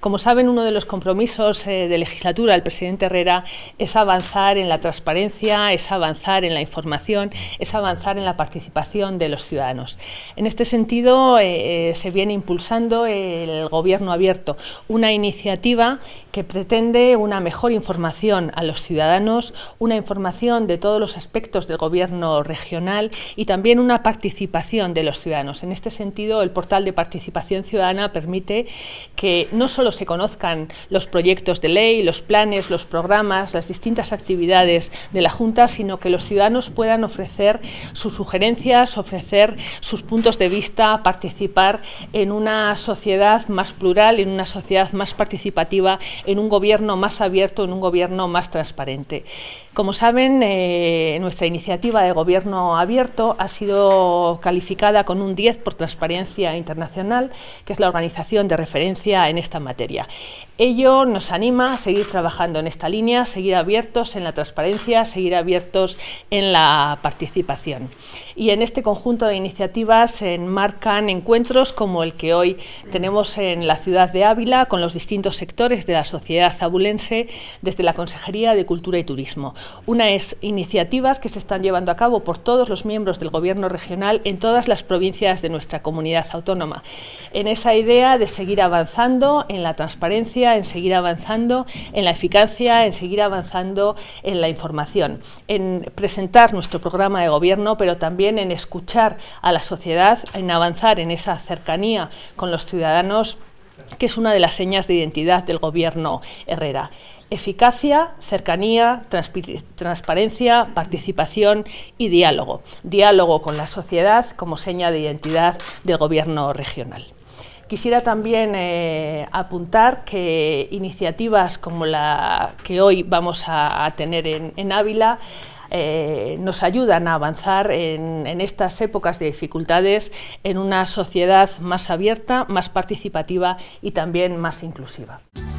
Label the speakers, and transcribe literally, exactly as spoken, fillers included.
Speaker 1: Como saben, uno de los compromisos eh, de legislatura del presidente Herrera es avanzar en la transparencia, es avanzar en la información, es avanzar en la participación de los ciudadanos. En este sentido, eh, se viene impulsando el Gobierno Abierto, una iniciativa que pretende una mejor información a los ciudadanos, una información de todos los aspectos del gobierno regional y también una participación de los ciudadanos. En este sentido, el portal de participación ciudadana permite que no solo se conozcan los proyectos de ley, los planes, los programas, las distintas actividades de la Junta, sino que los ciudadanos puedan ofrecer sus sugerencias, ofrecer sus puntos de vista, participar en una sociedad más plural, en una sociedad más participativa, en un gobierno más abierto, en un gobierno más transparente. Como saben, eh, nuestra iniciativa de Gobierno Abierto ha sido calificada con un diez por Transparencia Internacional, que es la organización de referencia en esta materia. Ello nos anima a seguir trabajando en esta línea, seguir abiertos en la transparencia, seguir abiertos en la participación. Y en este conjunto de iniciativas se enmarcan encuentros como el que hoy tenemos en la ciudad de Ávila con los distintos sectores de la sociedad abulense desde la Consejería de Cultura y Turismo. Unas iniciativas que se están llevando a cabo por todos los miembros del Gobierno regional en todas las provincias de nuestra comunidad autónoma, en esa idea de seguir avanzando en la transparencia, en seguir avanzando en la eficacia, en seguir avanzando en la información, en presentar nuestro programa de gobierno, pero también en escuchar a la sociedad, en avanzar en esa cercanía con los ciudadanos, que es una de las señas de identidad del Gobierno Herrera. Eficacia, cercanía, transparencia, participación y diálogo. Diálogo con la sociedad como seña de identidad del Gobierno regional. Quisiera también eh, apuntar que iniciativas como la que hoy vamos a, a tener en, en Ávila Eh, nos ayudan a avanzar en, en estas épocas de dificultades en una sociedad más abierta, más participativa y también más inclusiva.